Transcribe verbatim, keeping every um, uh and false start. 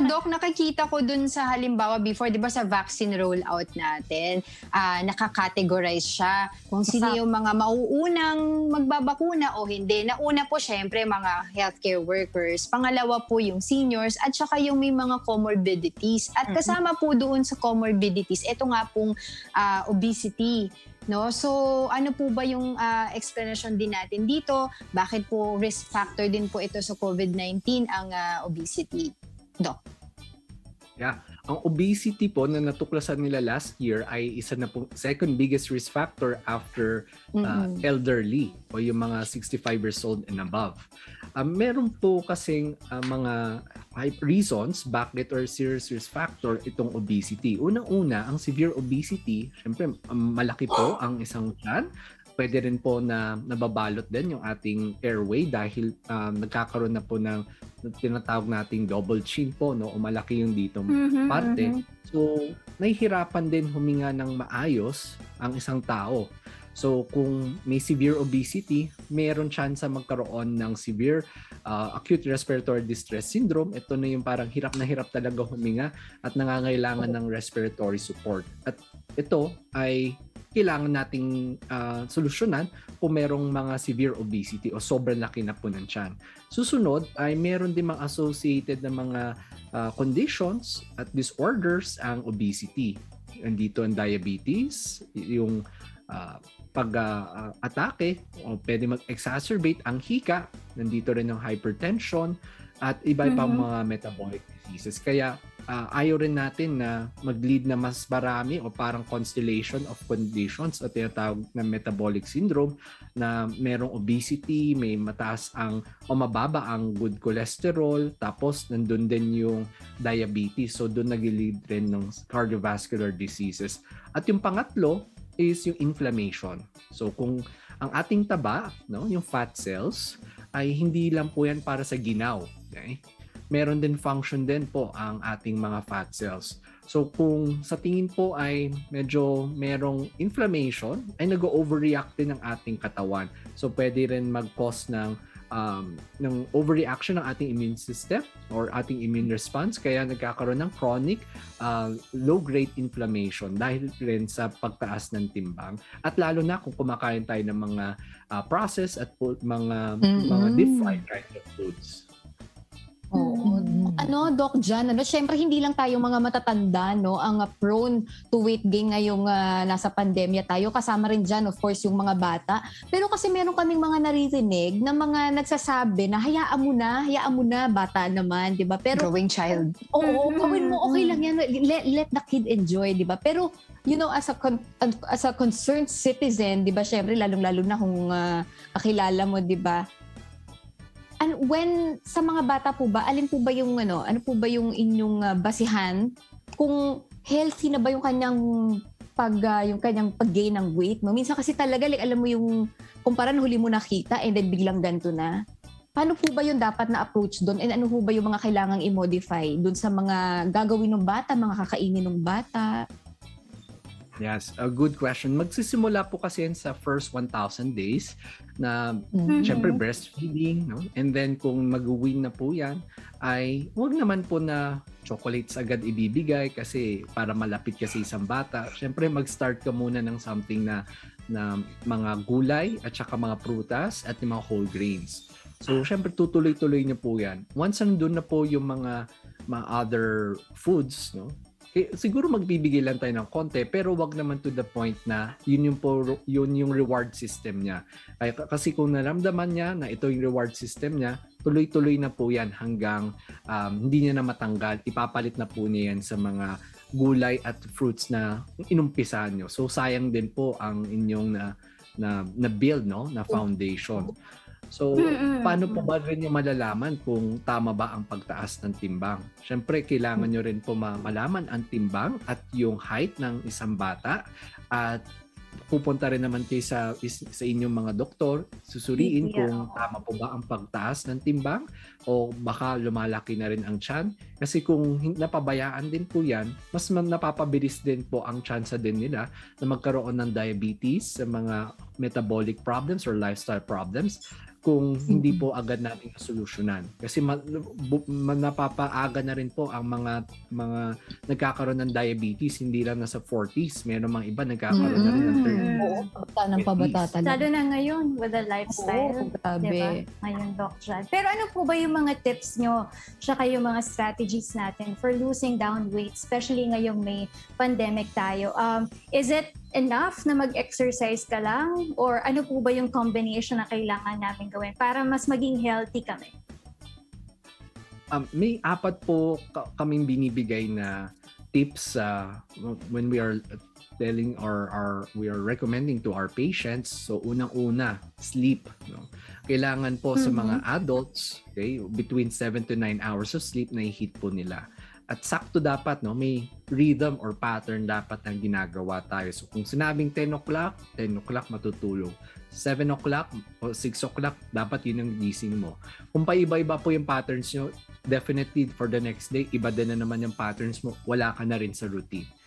Doc, nakikita ko dun sa halimbawa before, di ba sa vaccine rollout natin, uh, nakakategorize siya kung sino yung mga mauunang magbabakuna o hindi. Nauna po syempre mga healthcare workers, pangalawa po yung seniors, at saka yung may mga comorbidities. At kasama po doon sa comorbidities, ito nga pong uh, obesity. No? So ano po ba yung uh, explanation din natin dito? Bakit po risk factor din po ito sa COVID nineteen ang uh, obesity? Doc. Yeah. Ang obesity po na natuklasan nila last year ay isa na po second biggest risk factor after uh, mm-hmm. elderly o yung mga sixty-five years old and above. Uh, meron po kasing uh, mga reasons bakit or serious risk factor itong obesity. Unang-una, ang severe obesity, syempre um, malaki po ang isang tiyan. Pwede rin po na nababalot din yung ating airway dahil um, nagkakaroon na po ng tinatawag nating double chin po, no? O malaki yung dito mm-hmm, parte. Mm-hmm. So, nahihirapan din huminga ng maayos ang isang tao. So, kung may severe obesity, meron chance magkaroon ng severe uh, acute respiratory distress syndrome. Ito na yung parang hirap na hirap talaga huminga at nangangailangan ng respiratory support. At ito ay kailangan nating uh, solusyonan kung merong mga severe obesity o sobrang laki na po ng tiyan. Susunod ay meron din mga associated na mga uh, conditions at disorders ang obesity. Andito ang diabetes, yung uh, pag-atake uh, o pwede mag-exacerbate ang hika, nandito rin ang hypertension at iba-iba mm-hmm. mga metabolic diseases. Kaya uh, ayaw rin natin na mag-lead na mas marami o parang constellation of conditions o tinatawag na metabolic syndrome na merong obesity, may mataas ang o mababa ang good cholesterol, tapos nandun din yung diabetes. So doon nag-lead rin ng cardiovascular diseases. At yung pangatlo is yung inflammation. So kung ang ating taba, no, yung fat cells, ay hindi lang po yan para sa ginaw. Okay? Meron din function din po ang ating mga fat cells. So kung sa tingin po ay medyo merong inflammation, ay nag-overreact din ang ating katawan. So pwede rin mag-cause ng um, ng overreaction ng ating immune system or ating immune response. Kaya nagkakaroon ng chronic uh, low-grade inflammation dahil rin sa pagtaas ng timbang. At lalo na kung kumakain tayo ng mga uh, processed at po, mga, mm-hmm. mga deep-fried kinds of foods. Oo. Mm-hmm. Ano, Doc, dyan, ano, syempre hindi lang tayo mga matatanda, no, ang uh, prone to weight gain ngayong uh, nasa pandemya tayo. Kasama rin dyan, of course, yung mga bata. Pero kasi meron kaming mga naririnig na mga nagsasabi na hayaan mo na, hayaan mo na, bata naman, di ba? Pero, growing child. Oo, mm-hmm. gawin mo, okay lang yan. Let, let the kid enjoy, di ba? Pero, you know, as a con- as a concerned citizen, di ba, syempre, lalong-lalo na kung uh, kakilala mo, di ba? And when sa mga bata po ba, alin po ba yung ano, ano po ba yung inyong uh, basihan kung healthy na ba yung kanyang pag uh, yung kanyang pag-gain ng weight, no? Minsan kasi talaga like, alam mo yung kumpara huli mo nakita and then biglang ganito na. Paano po ba yung dapat na approach doon and ano po ba yung mga kailangang i-modify doon sa mga gagawin ng bata, mga kakainin ng bata? Yes, a good question. Magsisimula po kasi yan sa first one thousand days na mm-hmm. syempre breastfeeding, no? And then kung mag-win na po yan, ay huwag naman po na chocolates agad ibibigay kasi para malapit kasi isang bata. Syempre mag-start ka muna ng something na na mga gulay at saka mga prutas at yung mga whole grains. So syempre tutuloy-tuloy niyo po yan. Once nandun na po yung mga mga other foods, no? Eh, siguro magbibigay lang tayo ng konti pero wag naman to the point na yun yung po, yun yung reward system niya. Ay, kasi kung naramdaman niya na ito yung reward system niya, tuloy-tuloy na po yan hanggang um, hindi niya na matanggal. Ipapalit na po niya yan sa mga gulay at fruits na inumpisahan nyo. So sayang din po ang inyong na na, na build, no, na foundation. So, mm-hmm. paano po ba rin yung malalaman kung tama ba ang pagtaas ng timbang? Siyempre, kailangan nyo rin po malaman ang timbang at yung height ng isang bata at pupunta rin naman kayo sa, sa inyong mga doktor, susuriin yeah. kung tama po ba ang pagtaas ng timbang o baka lumalaki na rin ang tiyan. Kasi kung napabayaan din po yan, mas napapabilis din po ang tsansa din nila na magkaroon ng diabetes, sa mga metabolic problems or lifestyle problems. kung hindi po agad natin nasolusyonan. Kasi ma, bu, ma, napapaaga na rin po ang mga mga nagkakaroon ng diabetes, hindi lang nasa forties, meron mga iba nagkakaroon na rin ng thirties. Oo, pabata ng pabata talaga. Lalo na ngayon with the lifestyle. Oo, grabe. Diba? Ngayon, Doc Jan. Pero ano po ba yung mga tips nyo, tsaka yung mga strategies natin for losing down weight, especially ngayong may pandemic tayo? Um, is it enough na mag-exercise ka lang? Or ano po ba yung combination na kailangan namin gawin para mas maging healthy kami? Um, may apat po ka- kaming binibigay na tips uh, when we are telling or, or we are recommending to our patients. So unang-una, sleep. No? Kailangan po mm-hmm. sa mga adults, okay, between seven to nine hours of sleep na i-hit po nila. At sakto dapat, no, may rhythm or pattern dapat ang ginagawa tayo. So kung sinabing ten o'clock, ten o'clock matutulog. seven o'clock o six o'clock, dapat yun ang gising mo. Kung paiba-iba po yung patterns nyo, definitely for the next day, iba din na naman yung patterns mo, wala ka na rin sa routine.